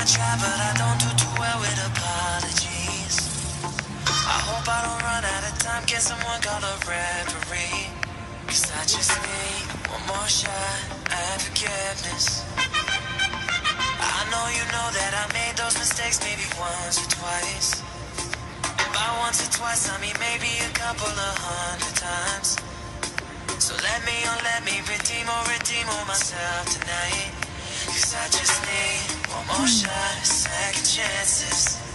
I try, but I don't do too well with apologies. I hope I don't run out of time. Can someone call a referee? 'Cause I just need one more shot at forgiveness. I know that I made those mistakes maybe once or twice. And by once or twice, I mean maybe a couple of hundred times. So let me redeem all myself tonight. 'Cause I just need one more shot at second chances.